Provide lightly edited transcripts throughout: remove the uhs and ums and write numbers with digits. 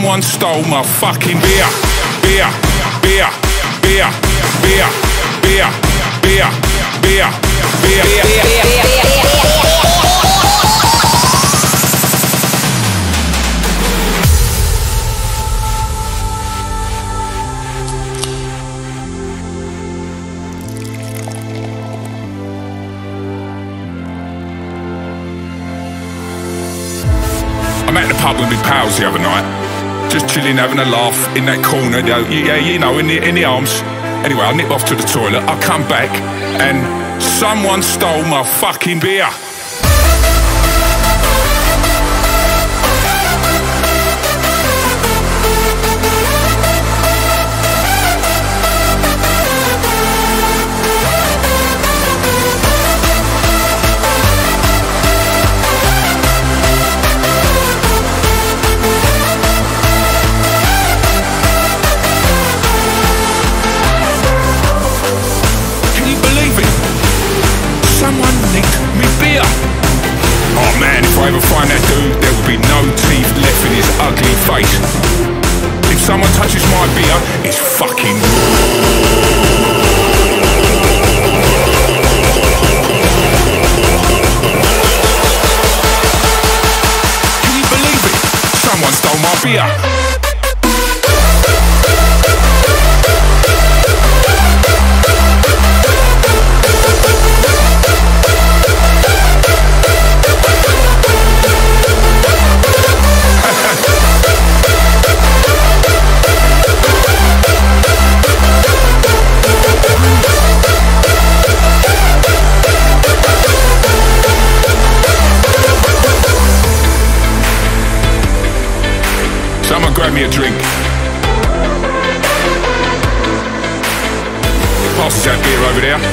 Someone stole my fucking beer. Beer, beer, beer, beer, beer, beer, beer, beer, beer. I'm at the pub with my pals the other night, just chilling, having a laugh in that corner, you know, in the arms. Anyway, I nip off to the toilet, I come back, and someone stole my fucking beer. Someone nicked me beer. Oh man, if I ever find that dude, there will be no teeth left in his ugly face. If someone touches my beer, it's fucking Can you believe it? Someone stole my beer. Someone grab me a drink. Pass us that beer over there.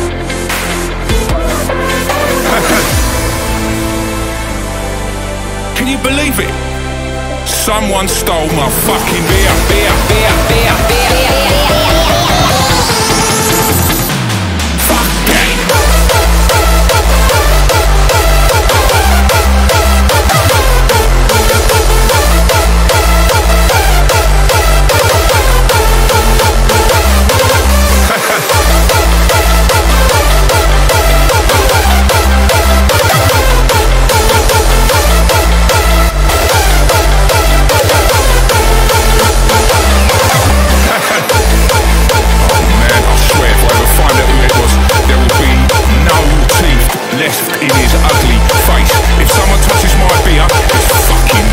Can you believe it? Someone stole my fucking beer. Beer, beer, beer, beer, beer. Fuck that. In his ugly face. If someone touches my beer, it's fucking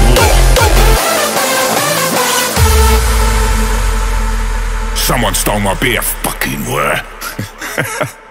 war. Someone stole my beer, fucking war.